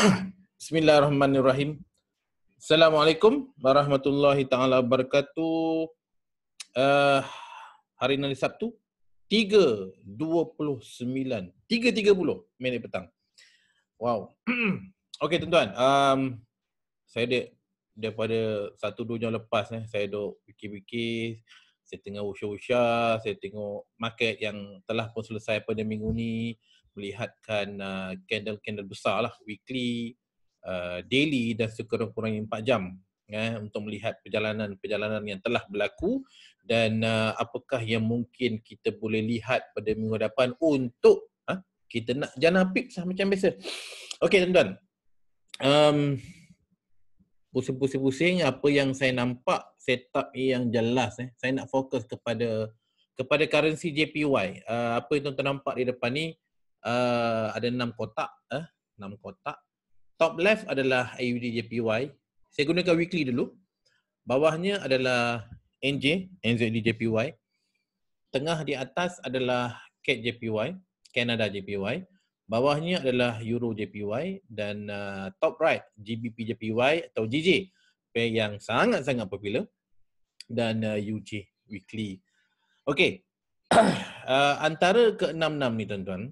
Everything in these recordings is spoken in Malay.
Bismillahirrahmanirrahim. Assalamualaikum warahmatullahi taala wabarakatuh. Hari ini Sabtu 3:30 petang. Wow. Okey tuan-tuan, saya daripada 1-2 jam lepas saya duk fikir-fikir, saya tengah usah-usah, saya tengok market yang telah pun selesai pada minggu ni, melihatkan candle-candle besar lah, weekly, daily dan sekurang-kurangnya 4 jam untuk melihat perjalanan yang telah berlaku dan apakah yang mungkin kita boleh lihat pada minggu depan untuk kita nak jana pips macam biasa. Okey tuan-tuan, pusing-pusing apa yang saya nampak setup yang jelas saya nak fokus kepada currency JPY. Apa yang tuan-tuan nampak di depan ni, ada 6 kotak, 6 kotak. Top left adalah AUD JPY. Saya gunakan weekly dulu. Bawahnya adalah NZD JPY. Tengah di atas adalah CAD JPY, Canada JPY. Bawahnya adalah Euro JPY dan top right GBP JPY atau GJ, pair yang sangat-sangat popular, dan UJ weekly. Okey. Antara ke-6 ni tuan-tuan,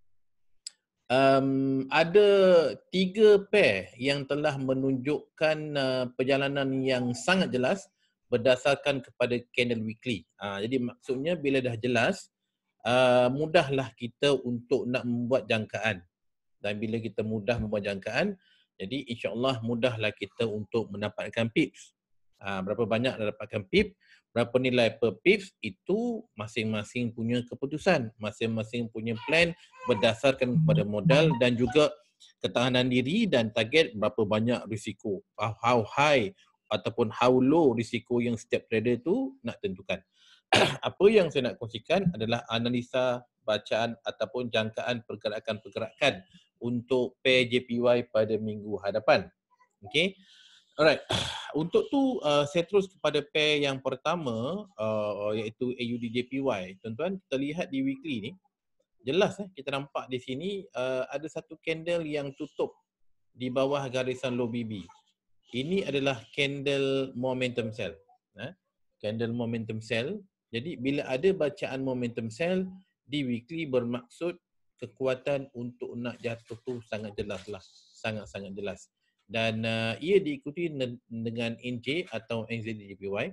ada 3 pair yang telah menunjukkan perjalanan yang sangat jelas berdasarkan kepada candle weekly. Jadi maksudnya bila dah jelas, mudahlah kita untuk nak membuat jangkaan. Dan bila kita mudah membuat jangkaan, jadi insya-Allah mudahlah kita untuk mendapatkan pips. Berapa banyak dah dapatkan pips, berapa nilai per pips, itu masing-masing punya keputusan, masing-masing punya plan berdasarkan kepada modal dan juga ketahanan diri dan target berapa banyak risiko, how high ataupun how low risiko yang setiap trader tu nak tentukan. Apa yang saya nak kongsikan adalah analisa, bacaan ataupun jangkaan pergerakan-pergerakan untuk pair JPY pada minggu hadapan. Okey. Alright. Untuk tu saya terus kepada pair yang pertama, iaitu AUD JPY. Tuan-tuan, kita lihat di weekly ni, jelas kita nampak di sini ada satu candle yang tutup di bawah garisan low BB. Ini adalah candle momentum sell. Candle momentum sell. Jadi bila ada bacaan momentum sell di weekly, bermaksud kekuatan untuk nak jatuh tu sangat jelas lah. Sangat-sangat jelas. Dan ia diikuti dengan NJ atau NZD JPY.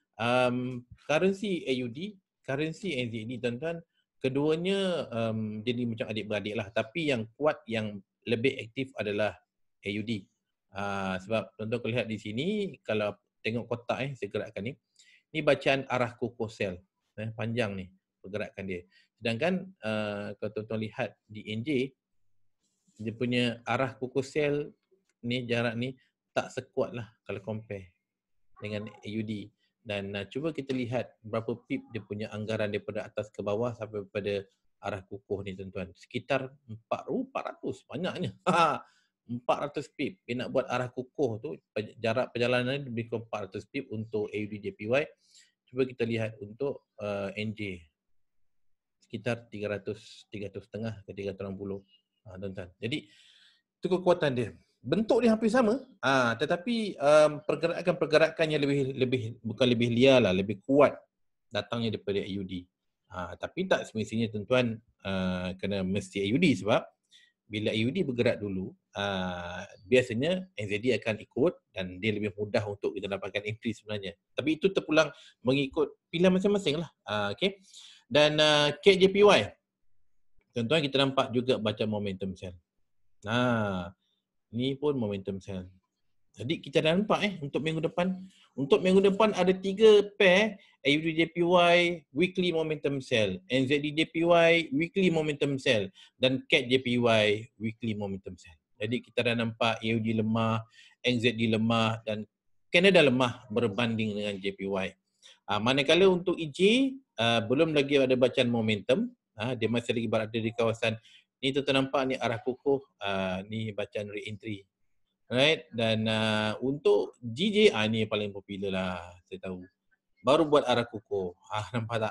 Currency AUD, currency NZD tuan-tuan, keduanya jadi macam adik-beradik lah. Tapi yang kuat, yang lebih aktif adalah AUD. Sebab tuan-tuan kalau lihat di sini, kalau tengok kotak saya gerakkan ni, ni bacaan arah kukuh sell. Panjang ni pergerakan dia. Sedangkan kalau tuan-tuan lihat di NJ, dia punya arah kukuh sell ni, jarak ni tak sekuat lah kalau compare dengan AUD. Dan cuba kita lihat berapa pip dia punya anggaran daripada atas ke bawah sampai pada arah kukuh ni tuan-tuan. Sekitar 400, banyaknya. 400 pip. Dia nak buat arah kukuh tu, jarak perjalanan lebih kurang 400 pip untuk AUD JPY. Cuba kita lihat untuk NJ. Sekitar 300.5 ke 360. Tuan-tuan. Jadi itu kekuatan dia. Bentuk dia hampir sama, tetapi pergerakan-pergerakannya bukan lebih liar lah, lebih kuat datangnya daripada AUD. Tapi tak semestinya tuan-tuan kena mesti AUD, sebab bila AUD bergerak dulu, biasanya NZD akan ikut dan dia lebih mudah untuk kita dapatkan entry sebenarnya. Tapi itu terpulang mengikut pilihan masing-masing lah. Okay. Dan KJPY, tuan-tuan, kita nampak juga baca momentum sell. Ni pun momentum sell. Jadi kita dah nampak untuk minggu depan. Untuk minggu depan ada 3 pair AUD JPY weekly momentum sell, NZD JPY weekly momentum sell, dan CAD JPY weekly momentum sell. Jadi kita dah nampak AUD lemah, NZD lemah dan Canada lemah berbanding dengan JPY. Manakala untuk EJ belum lagi ada bacaan momentum, dia masih lagi berada di kawasan ni. Tuan-tuan nampak ni arah kukuh, ni bacaan re-entry. Right? Dan untuk GJ, ni paling popular lah, saya tahu. Baru buat arah kukuh. Nampak tak?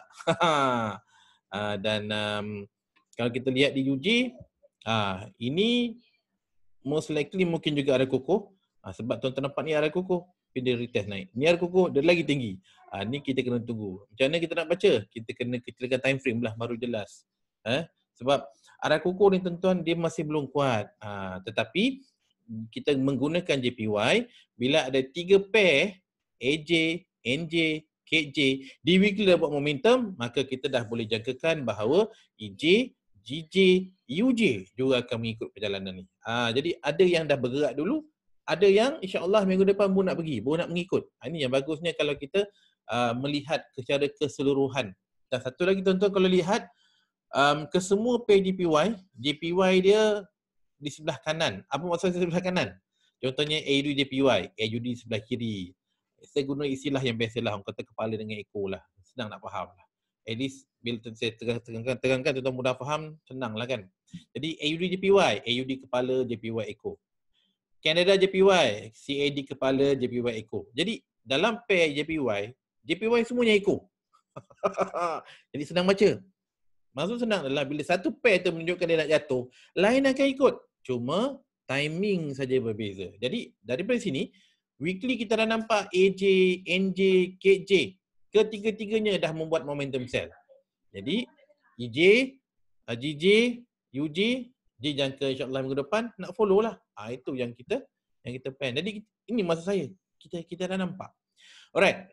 Dan kalau kita lihat di UJ, ini most likely mungkin juga ada kukuh. Sebab tuan-tuan nampak ni ada kukuh, tapi dia retest naik. Ni ada kukuh, dia lagi tinggi. Ni kita kena tunggu. Macam mana kita nak baca? Kita kena kecilkan time frame lah baru jelas. Sebab arah kukuh ni tuan-tuan dia masih belum kuat. Tetapi kita menggunakan JPY bila ada 3 pair AJ, NJ, KJ di weekly dah buat momentum, maka kita dah boleh jangkakan bahawa EJ, GJ, UJ juga akan mengikut perjalanan ni. Jadi ada yang dah bergerak dulu, ada yang insya-Allah minggu depan pun nak pergi, pun nak mengikut. Ini yang bagusnya kalau kita melihat secara keseluruhan. Dan satu lagi tuan-tuan kalau lihat kesemua pair JPY dia di sebelah kanan. Apa maksud sebelah kanan? Contohnya AUD JPY, AUD sebelah kiri. Saya guna istilah yang biasalah, orang kata kepala dengan ekor lah. Senang nak faham lah. At least bila saya terangkan tuan-tuan mudah faham, senang lah kan. Jadi AUD JPY, AUD kepala, JPY ekor. Canada JPY, CAD kepala, JPY ekor. Jadi dalam pair JPY semuanya ekor. Jadi senang baca. Maksud senang adalah bila satu pair tu menunjukkan dia nak jatuh, lain akan ikut. Cuma timing saja berbeza. Jadi daripada sini, weekly kita dah nampak AJ, NJ, KJ. Ketiga-tiganya dah membuat momentum sell. Jadi EJ, GJ, UJ, dia jangka insya-Allah minggu depan nak follow lah. Itu yang kita plan. Jadi ini maksud saya. Kita dah nampak. Alright.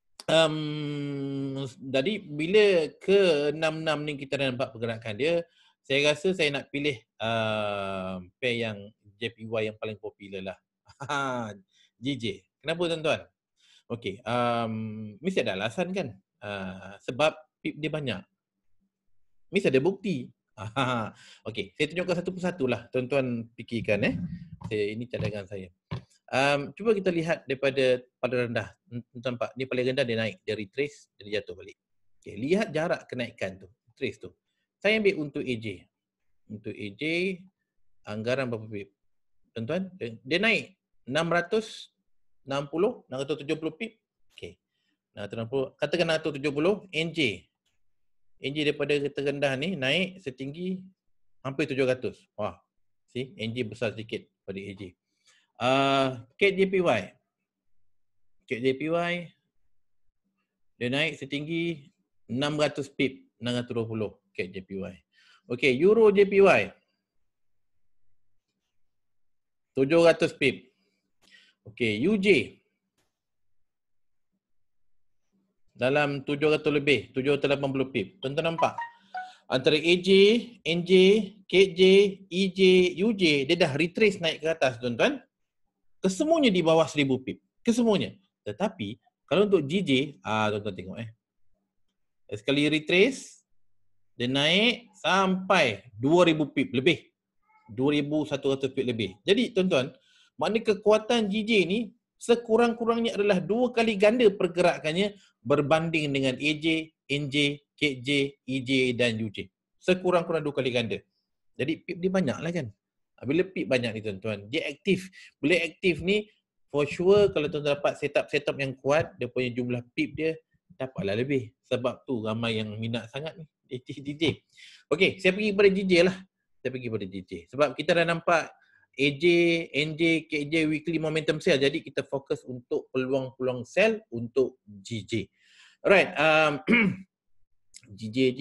Jadi bila ke 66 ni kita dah nampak pergerakan dia, saya rasa saya nak pilih pair yang JPY yang paling popular lah. GJ. Kenapa tuan-tuan? Okey, mesti ada alasan kan? Sebab pip dia banyak. Mesti ada bukti. Okey, saya tunjukkan satu persatu lah. Tuan-tuan fikirkan ini cadangan saya. Cuba kita lihat daripada paling rendah. Nampak ni paling rendah dia naik, dia retrace, dia jatuh balik. Okay, lihat jarak kenaikan tu, trace tu. Saya ambil untuk AJ. Untuk AJ anggaran berapa pip? Tuan-tuan, dia naik 670 pip. Okey. 660, katakan 670 NJ. NJ daripada terendah ni naik setinggi hampir 700. Wah. See, NJ besar sedikit pada AJ. KJPY dia naik setinggi 600 pip, 620 KJPY. Okey, Euro JPY 700 pip. Okey, UJ dalam 700 lebih, 780 pip. Tuan-tuan nampak? Antara AJ, NJ, KJ, EJ, UJ dia dah retrace naik ke atas tuan-tuan. Kesemuanya di bawah 1000 pip. Kesemuanya. Tetapi kalau untuk GJ, tuan-tuan tengok sekali retrace dia naik sampai 2000 pip lebih. 2100 pip lebih. Jadi tuan-tuan, maknanya kekuatan GJ ni sekurang-kurangnya adalah 2 kali ganda pergerakannya berbanding dengan AJ, NJ, KJ, EJ dan UJ. Sekurang-kurang 2 kali ganda. Jadi pip dia banyak lah kan. Bila pip banyak ni tuan-tuan, dia aktif. Bila aktif ni, for sure kalau tuan-tuan dapat setup yang kuat, dia punya jumlah pip dia dapatlah lebih. Sebab tu ramai yang minat sangat ni, DJ. Okey, saya pergi kepada DJ lah. Saya pergi kepada DJ. Sebab kita dah nampak AJ, NJ, KJ weekly momentum sell. Jadi kita fokus untuk peluang-peluang sell untuk GJ. Alright, GJ.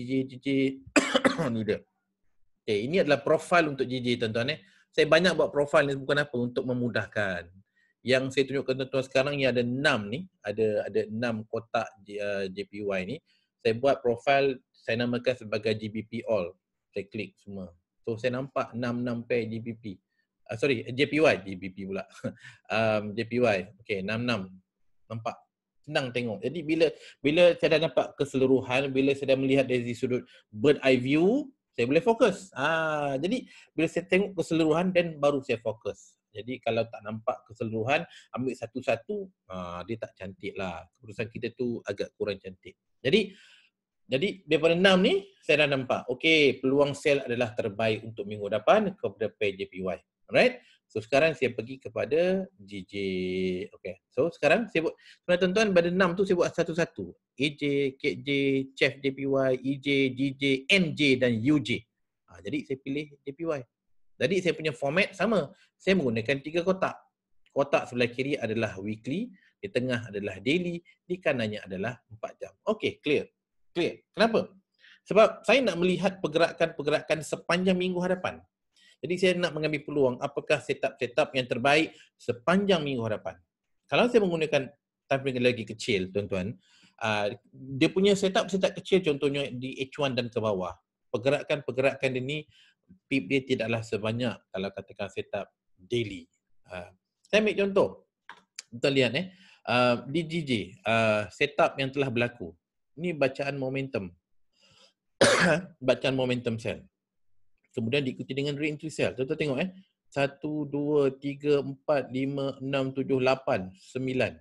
Ni dia. Okay, ini adalah profil untuk GJ tuan-tuan. Saya banyak buat profil ni bukan apa, untuk memudahkan. Yang saya tunjukkan tuan-tuan sekarang ni ada 6 ni. Ada 6 kotak JPY ni. Saya buat profil, saya namakan sebagai GBP All. Saya klik semua. So saya nampak 6 pair GBP. JPY. GBP pula. JPY. Okay, 6. Nampak? Senang tengok. Jadi bila saya dah nampak keseluruhan, bila saya dah melihat dari sudut bird eye view, saya boleh fokus. Jadi bila saya tengok keseluruhan dan baru saya fokus. Jadi kalau tak nampak keseluruhan, ambil satu-satu, dia tak cantik lah. Keputusan kita tu agak kurang cantik. Jadi daripada 6 ni, saya dah nampak. Okey, peluang sell adalah terbaik untuk minggu depan kepada pair JPY. Alright? So sekarang saya pergi kepada GJ. Okay. So sekarang saya buat, sebenarnya tuan-tuan pada 6 tu saya buat satu-satu. AJ, KJ, Chef JPY, EJ, GJ, NJ dan UJ. Jadi saya pilih JPY. Jadi saya punya format sama. Saya menggunakan 3 kotak. Kotak sebelah kiri adalah weekly, di tengah adalah daily, di kanannya adalah 4 jam. Okey, clear. Clear. Kenapa? Sebab saya nak melihat pergerakan-pergerakan sepanjang minggu hadapan. Jadi saya nak mengambil peluang apakah setup-setup yang terbaik sepanjang minggu hadapan. Kalau saya menggunakan time frame lagi kecil, tuan-tuan, dia punya setup-setup kecil contohnya di H1 dan ke bawah. Pergerakan-pergerakan dia ni, pip dia tidaklah sebanyak kalau katakan setup daily. Saya ambil contoh. Kita lihat di GJ, setup yang telah berlaku. Ini bacaan momentum. Bacaan momentum sell. Kemudian diikuti dengan re-entry sell. Tuan-tuan tengok 1, 2, 3, 4, 5, 6, 7, 8, 9.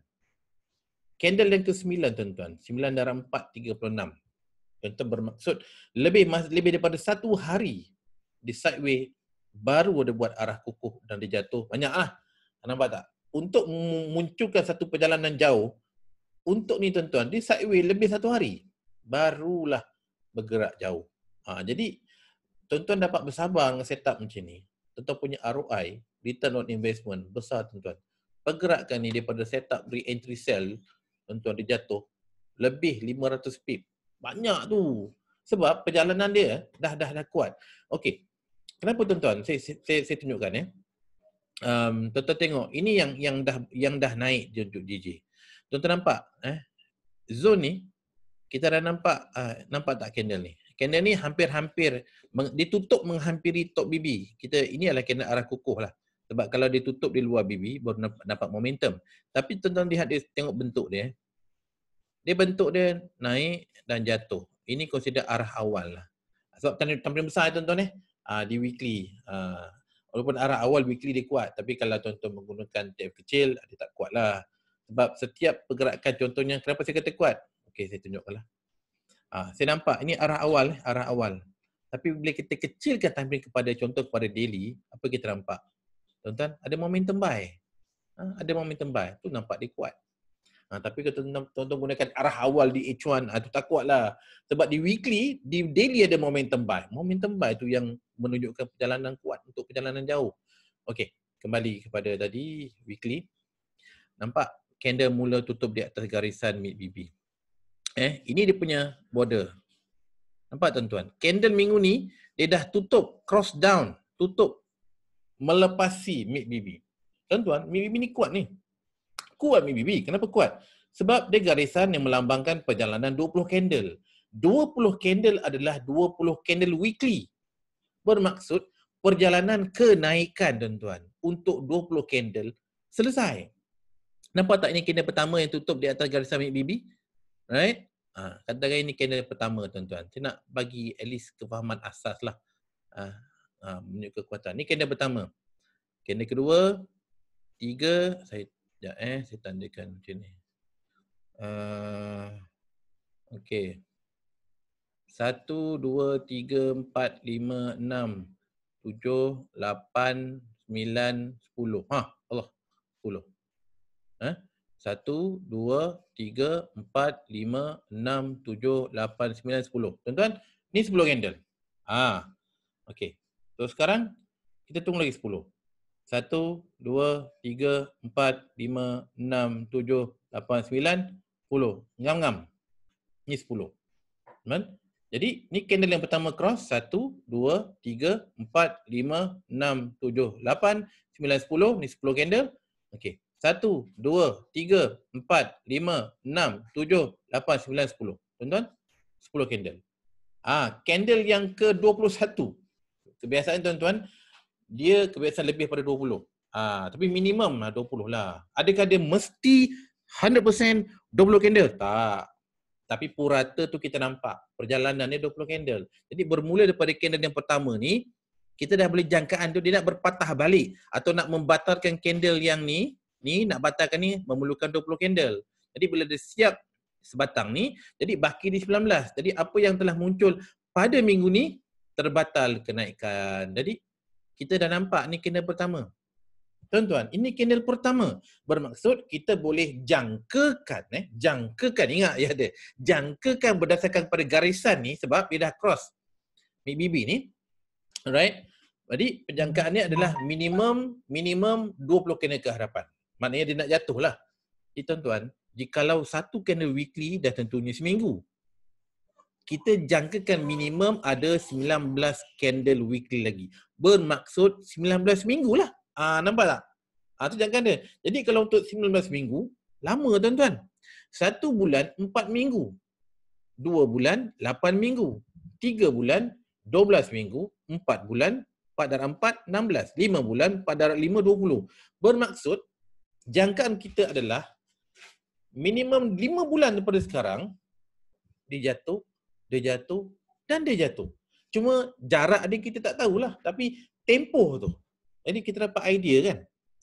Candle yang ke-9 tuan-tuan. 9 darab 4, 36. Tuan-tuan bermaksud lebih daripada 1 hari di sideway baru ada buat arah kukuh dan dia jatuh. Banyaklah. Nampak tak? Untuk memunculkan satu perjalanan jauh, untuk ni tuan-tuan, di sideway lebih 1 hari. Barulah bergerak jauh. Jadi, tuan-tuan dapat bersabar dengan setup macam ni. Tuan-tuan punya ROI, return on investment, besar tuan-tuan. Pergerakan ni daripada setup re-entry sell, tuan-tuan dia jatuh, lebih 500 pip. Banyak tu. Sebab perjalanan dia dah kuat. Okey. Kenapa tuan-tuan? Saya tunjukkan tuan-tuan tengok, ini yang dah naik untuk GJ. Tuan-tuan nampak zone ni kita dah nampak tak candle ni? Candle ni hampir-hampir ditutup menghampiri top BB. Ini adalah candle arah kukuh lah. Sebab kalau dia tutup di luar BB baru dapat momentum. Tapi tuan-tuan lihat dia, tengok bentuk dia. Dia bentuk dia naik dan jatuh. Ini consider arah awal lah. Sebab tampil besar tuan-tuan di weekly. Walaupun arah awal weekly dia kuat, tapi kalau tuan-tuan menggunakan TF kecil, dia tak kuat lah. Sebab setiap pergerakan contohnya, kenapa saya kata kuat? Okey, saya tunjukkan lah. Saya nampak, ini arah awal. Tapi bila kita kecilkan time frame kepada daily, apa kita nampak? Tuan-tuan, ada momentum buy. Ada momentum buy, tu nampak dia kuat. Tapi kalau tuan-tuan gunakan arah awal di H1, tu tak kuat lah. Sebab di weekly, di daily ada momentum buy. Momentum buy tu yang menunjukkan perjalanan kuat untuk perjalanan jauh. Okey, kembali kepada tadi weekly. Nampak candle mula tutup di atas garisan mid BB. Ini dia punya border. Nampak tuan-tuan? Candle minggu ni dia dah tutup cross down, tutup melepasi mid BB. Tuan-tuan, mid BB ni kuat ni. Kuat mid BB. Kenapa kuat? Sebab dia garisan yang melambangkan perjalanan 20 candle. 20 candle adalah 20 candle weekly. Bermaksud perjalanan kenaikan tuan-tuan untuk 20 candle selesai. Nampak tak ini candle pertama yang tutup di atas garisan mid BB? Right? Katakan ini candle pertama tuan-tuan. Saya nak bagi at least kefahaman asas lah. Menunjuk kekuatan. Ini candle pertama. Candle kedua, 3, saya tandakan macam ni. Okey. 1, 2, 3, 4, 5, 6, 7, 8, 9, 10. Allah. 10. 1, 2, 3, 4, 5, 6, 7, 8, 9, 10. Tuan-tuan, ni 10 candle. Okey. So sekarang kita tunggu lagi 10. 1, 2, 3, 4, 5, 6, 7, 8, 9, 10. Ngam-ngam. Ni 10. Teman? Jadi, ni candle yang pertama cross. 1, 2, 3, 4, 5, 6, 7, 8, 9, 10. Ni 10 candle. Okey. 1, 2, 3, 4, 5, 6, 7, 8, 9, 10. Tuan-tuan, 10 candle. Candle yang ke-21. Kebiasaan tuan-tuan, dia kebiasaan lebih pada 20. Tapi minimum lah 20 lah. Adakah dia mesti 100% 20 candle? Tak. Tapi purata tu kita nampak. Perjalanan dia 20 candle. Jadi bermula daripada candle yang pertama ni, kita dah boleh jangkaan tu dia nak berpatah balik. Atau nak membatalkan candle yang ni nak batalkan ni memerlukan 20 candle. Jadi bila dia siap sebatang ni, jadi baki di 19. Jadi apa yang telah muncul pada minggu ni, terbatal kenaikan. Jadi kita dah nampak ni candle pertama. Tuan-tuan, ini candle pertama. Bermaksud kita boleh jangkakan, ingat ya dia. Jangkakan berdasarkan pada garisan ni sebab dia dah cross mid BB ni. Alright. Jadi penjangkaan ni adalah minimum 20 candle ke hadapan. Maknanya dia nak jatuh lah. Jadi tuan-tuan, jikalau satu candle weekly dah tentunya seminggu, kita jangkakan minimum ada 19 candle weekly lagi. Bermaksud 19 minggu lah. Nampak tak? Tu jangkaan dia. Jadi kalau untuk 19 minggu, lama tuan-tuan. 1 bulan 4 minggu. 2 bulan 8 minggu. 3 bulan 12 minggu. 4 bulan 4 darab 4, 16. 5 bulan 4 darab 5, 20. Bermaksud, jangkaan kita adalah minimum 5 bulan daripada sekarang, dia jatuh, dan dia jatuh. Cuma jarak dia kita tak tahulah. Tapi tempoh tu. Jadi kita dapat idea kan?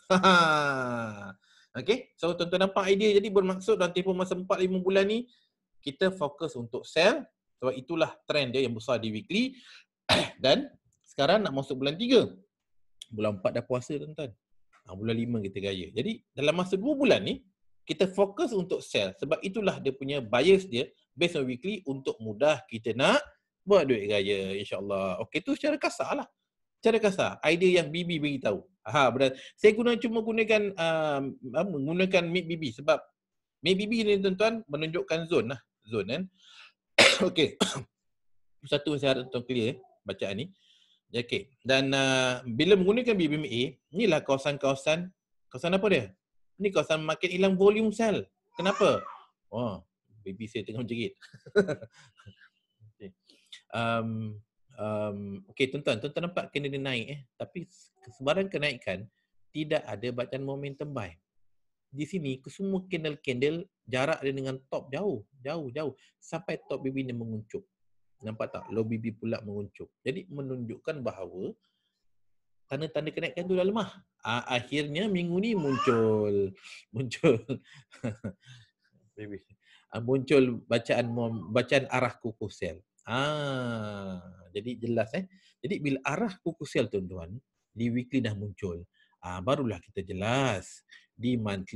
Okay, so tuan-tuan nampak idea. Jadi bermaksud dalam tempoh masa 4-5 bulan ni, kita fokus untuk sell. Sebab itulah trend dia yang besar di weekly. Dan sekarang nak masuk bulan 3. Bulan 4 dah puasa tuan-tuan. Bulan 5 kita gaya. Jadi dalam masa 2 bulan ni, kita fokus untuk sell. Sebab itulah dia punya bias dia based on weekly untuk mudah kita nak buat duit gaya, insyaAllah. Okey, tu secara kasar lah. Secara kasar. Idea yang Bibi beritahu. Saya gunakan menggunakan MIT Bibi sebab MIT Bibi ni tuan-tuan menunjukkan zone lah. Zone kan. Okey. Satu saya harap tuan clear bacaan ni. Okey. Dan bila menggunakan BBMA, inilah kawasan apa dia? Ni kawasan market hilang volume sell. Kenapa? Baby saya tengah menjerit. Okay. Okay, tuan-tuan nampak kena dia naik tapi sebarang kenaikan tidak ada bacaan momentum buy. Di sini semua candle jarak dia dengan top jauh sampai top BB ni menguncup. Nampak tak? Low BB pula menguncup. Jadi menunjukkan bahawa tanda-tanda kenaikan tu dah lemah. Akhirnya minggu ni muncul muncul bacaan arah kukuh sell. Jadi jelas Jadi bila arah kukuh sell tuan-tuan di weekly dah muncul, barulah kita jelas. Di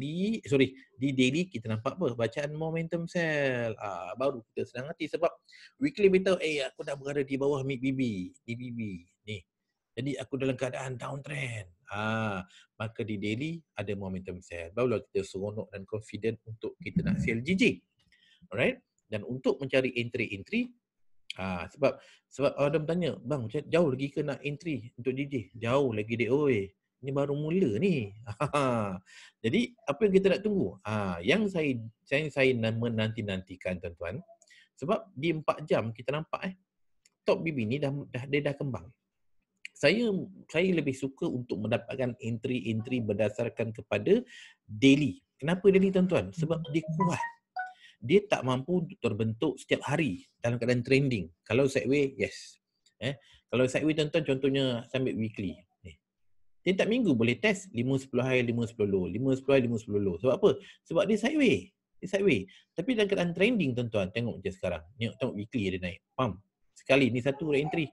daily kita nampak apa? Bacaan momentum sell. Baru kita senang hati sebab weekly beritahu aku dah berada di bawah MIT BB, ni. Jadi aku dalam keadaan downtrend. Maka di daily ada momentum sell. Barulah kita seronok dan confident untuk kita nak sell JJ. Alright? Dan untuk mencari entry, sebab orang bertanya, bang macam jauh lagi ke nak entry untuk JJ? Jauh lagi dek oi. Ini baru mula ni. Jadi apa yang kita nak tunggu? Yang saya menanti-nantikan tuan-tuan. Sebab di 4 jam kita nampak top BB ni dah kembang. Saya lebih suka untuk mendapatkan entry berdasarkan kepada daily. Kenapa daily tuan-tuan? Sebab dia kuat. Dia tak mampu terbentuk setiap hari dalam keadaan trending. Kalau sideway, yes. Kalau sideway tuan-tuan contohnya saya ambil weekly. Tiap minggu boleh test 5-10 high, 5-10 low. 5-10 high, 5-10 low. Sebab apa? Sebab dia sideway. Tapi dalam keadaan trending tuan-tuan, tengok je sekarang. Tengok weekly dia naik. Pam. Sekali ni satu re-entry.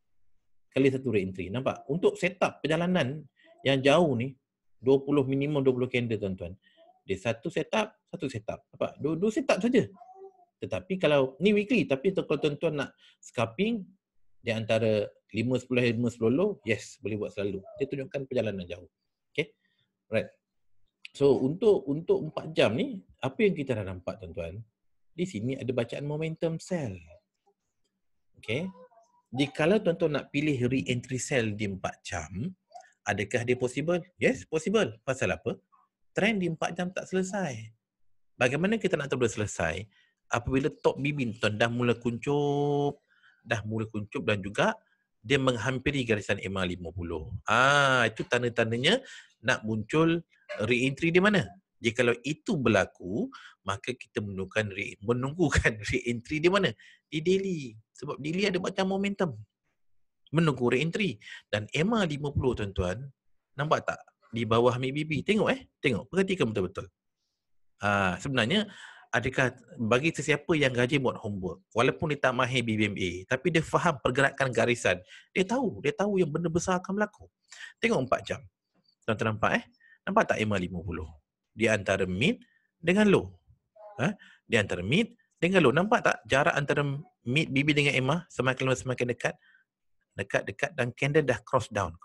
Nampak? Untuk setup perjalanan yang jauh ni, minimum 20 candle tuan-tuan. Dia satu setup. Apa? Dua setup saja. Tetapi kalau ni weekly, tapi kalau tuan-tuan nak scalping di antara 5-10 low, yes, boleh buat selalu. Dia tunjukkan perjalanan jauh. Okay? Right. So untuk 4 jam ni, apa yang kita dah nampak tuan-tuan? Di sini ada bacaan momentum sell. Okay? Jikalau tuan-tuan nak pilih re-entry sell di 4 jam, adakah dia possible? Yes, possible. Pasal apa? Trend di 4 jam tak selesai. Bagaimana kita nak tahu dah selesai? Apabila top BB tuan dah mula kuncup dan juga dia menghampiri garisan EMA 50. Itu tanda-tandanya nak muncul re-entry di mana? Jikalau itu berlaku, maka kita menunggukan re-entry di mana? Di daily. Sebab daily ada macam momentum. Menunggu re-entry. Dan EMA 50 tuan-tuan, nampak tak? Di bawah MIBB. Tengok perhatikan betul-betul. Sebenarnya adakah bagi sesiapa yang rajin buat homework, walaupun dia tak mahir BBMA, tapi dia faham pergerakan garisan, dia tahu yang benda besar akan berlaku. Tengok 4 jam. Tuan-tuan nampak nampak tak EMA 50? Di antara mid dengan low. Di antara mid dengan low. Nampak tak jarak antara mid BB dengan EMA semakin lama semakin dekat? dekat dan candle dah cross down.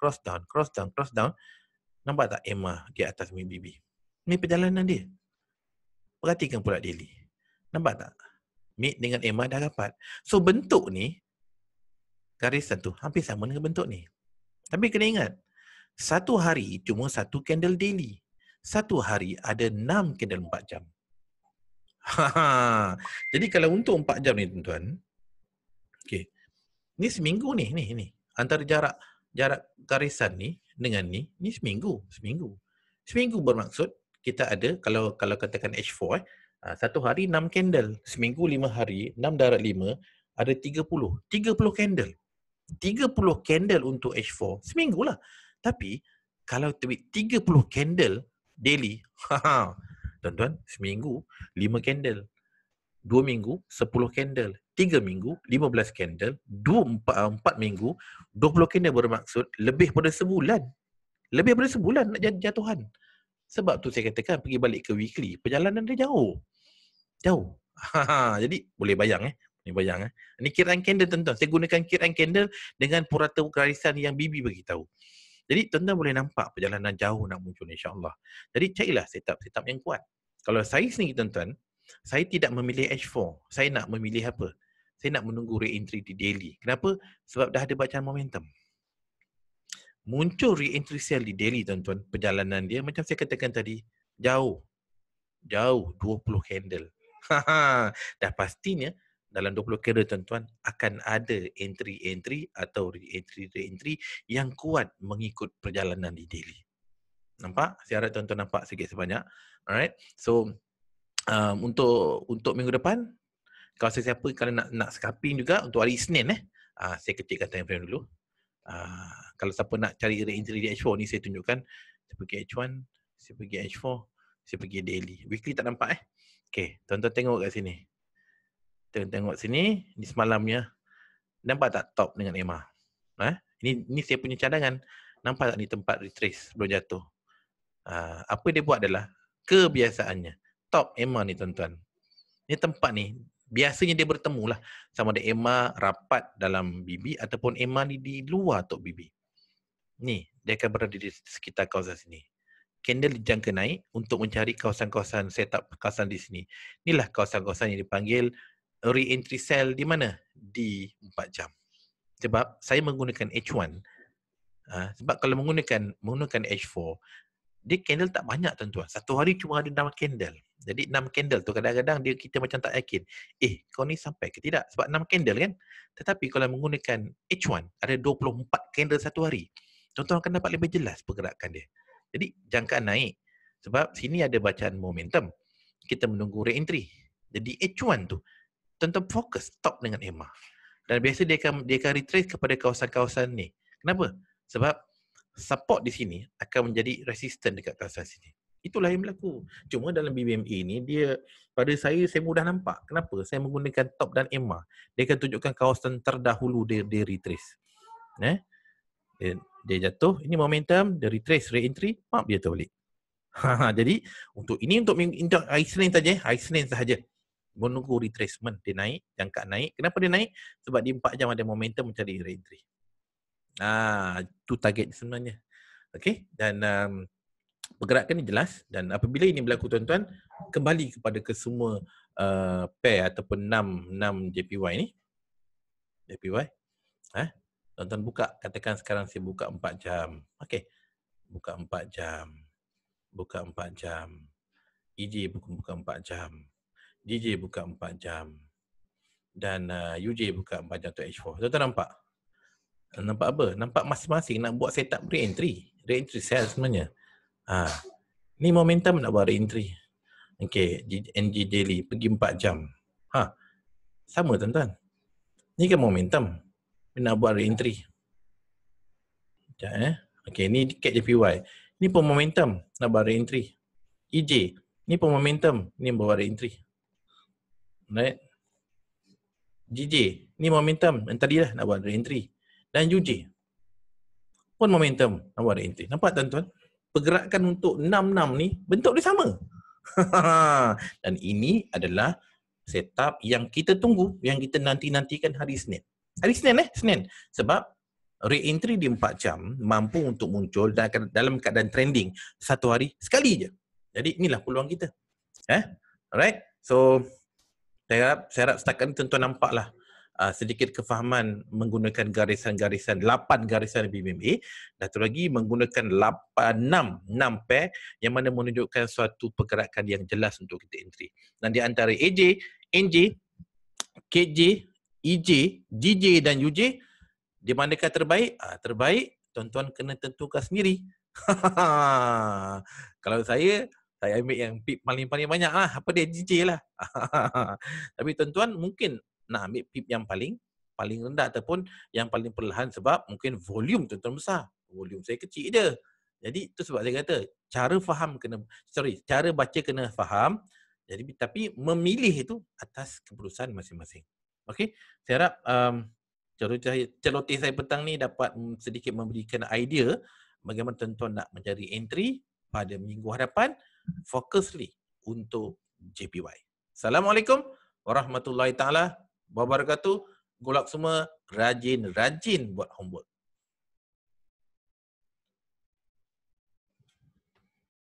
Nampak tak EMA di atas BB? Ni perjalanan dia. Perhatikan pula daily. Nampak tak? Mid dengan EMA dah rapat. So bentuk ni, garisan tu hampir sama dengan bentuk ni. Tapi kena ingat, satu hari cuma satu candle daily. Satu hari ada 6 candle 4 jam. Jadi kalau untuk 4 jam ni tuan-tuan, okay, ni seminggu ni. Antara jarak garisan ni dengan ni seminggu. Seminggu bermaksud kita ada, kalau katakan H4, satu hari 6 candle. Seminggu 5 hari, 6 darab 5, ada 30 candle. 30 candle untuk H4, seminggu lah. Tapi, kalau terbit 30 candle daily, tuan-tuan, seminggu 5 candle. 2 minggu, 10 candle. 3 minggu, 15 candle. 4 minggu, 20 candle bermaksud lebih pada sebulan. Lebih pada sebulan nak jatuhan. Sebab tu saya katakan pergi balik ke weekly, perjalanan dia jauh. Jadi boleh bayang Ini kiraan candle tuan-tuan. Saya gunakan kiraan candle dengan purata garisan yang BB bagi tahu. Jadi tuan-tuan boleh nampak perjalanan jauh nak muncul insya-Allah. Jadi carilah setup yang kuat. Kalau saya sendiri tuan-tuan, saya tidak memilih H4. Saya nak memilih apa? Saya nak menunggu re-entry di daily. Kenapa? Sebab dah ada bacaan momentum. Muncul re-entry sell di daily tuan-tuan, perjalanan dia macam saya katakan tadi, jauh 20 candle. Dah pastinya dalam 20 candle tuan-tuan akan ada entry atau re-entry yang kuat mengikut perjalanan di daily. Nampak? Saya harap tuan-tuan nampak sikit sebanyak. Alright. So untuk minggu depan, kalau siapa kalau nak scalping juga untuk hari Isnin saya ketikkan time frame dulu. Kalau siapa nak cari re-entry di H4 ni saya tunjukkan. Saya pergi H1, saya pergi H4, saya pergi daily. Weekly tak nampak Okay, tuan-tuan tengok kat sini. Tengok sini, ni semalamnya. Nampak tak top dengan EMA? Ini saya punya cadangan. Nampak tak ni tempat retrace sebelum jatuh? Apa dia buat adalah kebiasaannya. Top EMA ni tuan-tuan. Ni tempat ni biasanya dia bertemu lah sama ada EMA rapat dalam BB ataupun EMA ni di luar top BB. Ni, dia akan berada di sekitar kawasan sini. Candle dijangka naik untuk mencari kawasan-kawasan setup kawasan di sini. Inilah kawasan-kawasan yang dipanggil re-entry sell di mana? Di 4 jam. Sebab saya menggunakan H1. Sebab kalau menggunakan H4, dia candle tak banyak tuan-tuan. Satu hari cuma ada 6 candle. Jadi 6 candle tu kadang-kadang kita macam tak yakin. Kau ni sampai ke tidak? Sebab 6 candle kan? Tetapi kalau menggunakan H1, ada 24 candle satu hari. Tuan-tuan akan dapat lebih jelas pergerakan dia. Jadi jangkaan naik. Sebab sini ada bacaan momentum. Kita menunggu re-entry. Jadi H1 tu, tuan-tuan fokus stop dengan EMA. Dan biasa dia akan retrace kepada kawasan-kawasan ni. Kenapa? Sebab support di sini akan menjadi resistant dekat kawasan sini. Itulah yang berlaku. Cuma dalam BBMA ni, dia pada saya mudah nampak. Kenapa? Saya menggunakan top dan EMA. Dia akan tunjukkan kawasan terdahulu dia retrace. Dia jatuh, ini momentum, dia retrace, re-entry, dia jatuh balik. Jadi, untuk hari Senin sahaja. Menunggu retracement, dia naik, jangka naik. Kenapa dia naik? Sebab di 4 jam ada momentum mencari re-entry. Itu target sebenarnya. Okay, dan pergerakan ni jelas. Dan apabila ini berlaku tuan-tuan, kembali kepada kesemua pair ataupun 6 JPY ni. JPY. Tuan-tuan buka, katakan sekarang saya buka 4 jam. Okay, buka 4 jam. Buka 4 jam. EJ buka 4 jam. DJ buka 4 jam. Dan UJ buka 4 jam untuk H4. Tuan-tuan nampak? Nampak apa? Nampak masing-masing nak buat setup re-entry. Re-entry sell sebenarnya. Ni momentum nak buat re-entry. Okay, NG daily pergi 4 jam. Sama tuan-tuan. Ni kan momentum. Nak buat re-entry. Sekejap Okay, ni cat JPY. Ni pun momentum nak buat re-entry. EJ. Ni pun momentum. Ni buat re-entry. Right? GJ. Ni momentum. Yang tadi lah nak buat re-entry. Dan UJ pun momentum nak buat re-entry. Nampak tuan-tuan? Pergerakan untuk 6-6 ni bentuk dia sama. Dan ini adalah setup yang kita tunggu, yang kita nanti-nantikan hari Senin. Hari Senin Senin. Sebab re-entry di 4 jam mampu untuk muncul dalam keadaan trending 1 hari sekali je. Jadi inilah peluang kita. Alright. So saya harap setakat ni tuan-tuan nampaklah sedikit kefahaman menggunakan garisan-garisan 8 garisan BMA, dan satu lagi menggunakan 6 pair yang mana menunjukkan suatu pergerakan yang jelas untuk kita entry. Dan di antara AJ, NJ, KJ, EJ, GJ dan UJ, di manakah terbaik? Terbaik tuan-tuan kena tentukan sendiri. Kalau saya ambil yang pip paling banyak lah. Apa dia? GJ lah. Tapi tuan-tuan mungkin nak ambil pip yang paling rendah ataupun yang paling perlahan sebab mungkin volume tuan-tuan besar. Volume saya kecil je. Jadi itu sebab saya kata cara baca kena faham. Jadi tapi memilih itu atas keputusan masing-masing. Okey, saya harap celoteh saya petang ni dapat sedikit memberikan idea bagaimana tuan-tuan nak mencari entry pada minggu hadapan, fokusly untuk JPY. Assalamualaikum warahmatullahi taala wabarakatuh. Golak semua rajin buat homework.